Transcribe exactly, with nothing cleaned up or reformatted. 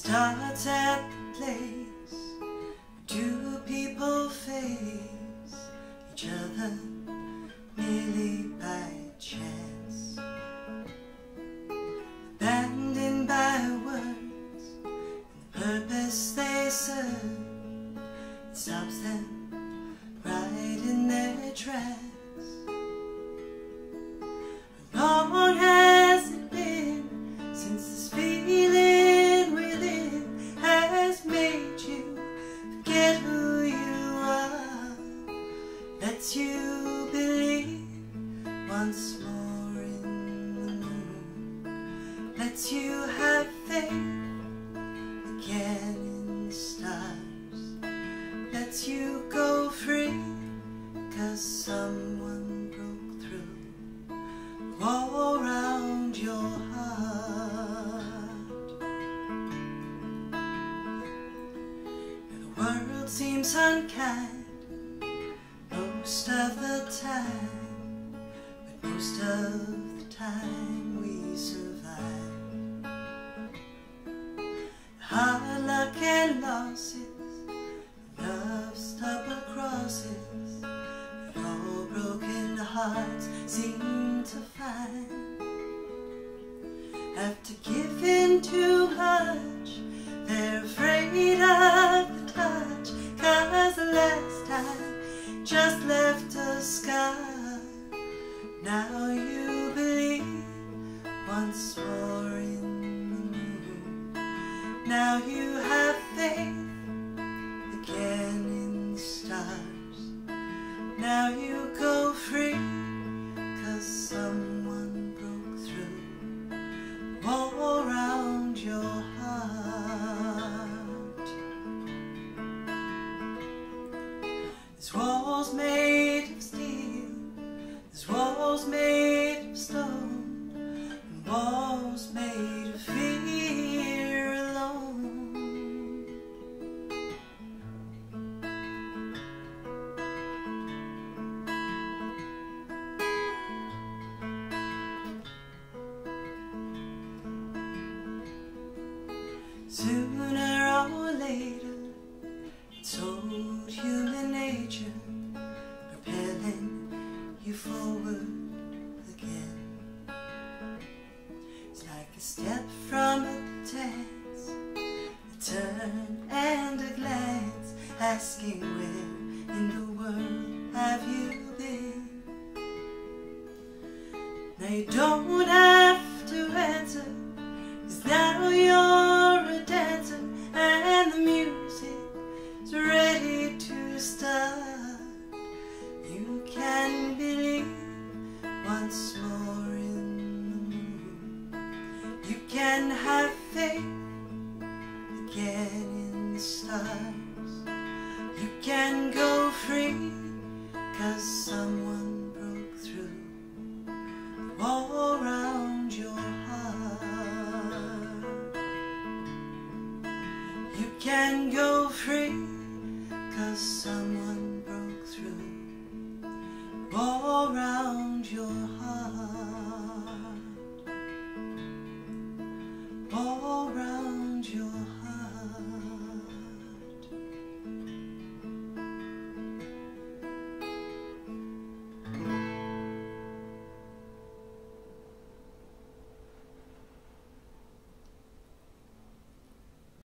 starts at the place where two people face each other merely by chance, abandoned by words and the purpose they serve. It stops them right in their tracks. How long has it been since this feeling within has made you forget who you are? Lets you believe once more in the moon, lets you have faith again in the stars, lets you go free, 'cause someone broke through all around your heart. The world seems unkind most of the time, but most of the time we survive. Hard luck and losses, love's double crosses, but all broken hearts seem to find. After giving too much, they're afraid of the touch, 'cause the last time just left a scar. Now you believe once more in the moon, now you have faith again in the stars, now you go free, 'cause someone broke through all around your heart. This walls made of steel, this walls made of stone, and walls made of fear alone. Sooner or later, it's old human nature propelling you forward again. It's like a step from a dance, a turn and a glance, asking where in the world have you been? Now you don't have to answer, 'cause now you're a dancer and the music's ready to start. You can believe once more in the moon, you can have faith again in the stars, you can go free, 'cause someone broke through all around your heart. You can go free, 'cause someone broke through all around your heart.